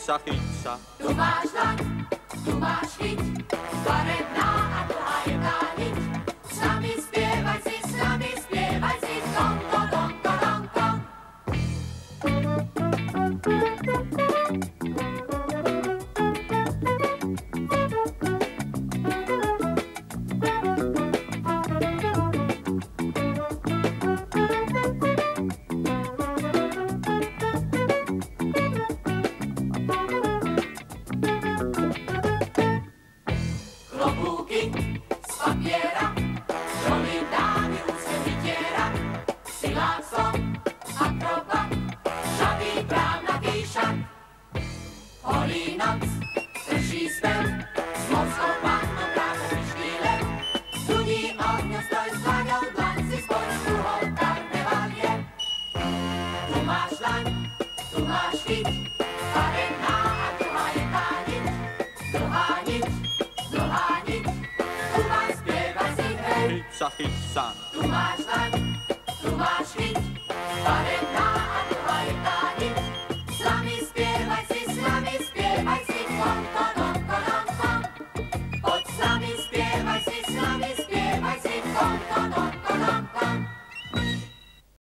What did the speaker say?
chyť sa. Tu máš daň, tu máš chyť, farebná a dlhá je tá niť. S nami spievaj si, tonko, tonko, tonko. Klobúky z papiera, žoli dámy úzke vytiera. Silák som, akrobat, žavý právnatý šat. Holý noc, trší spev, s morskou pannou práve vyštíle. Studí ohňo, stoj s hľadou, dlaň si spoj s druhou karnevalie. Tu máš daň, tu máš chyť, farebná a dlhá je tá niť. Dlhá niť, dlhá niť, tu máš spievať si, hej. Chyť sa, chyť sa. Tu máš daň, tu máš chyť, farebná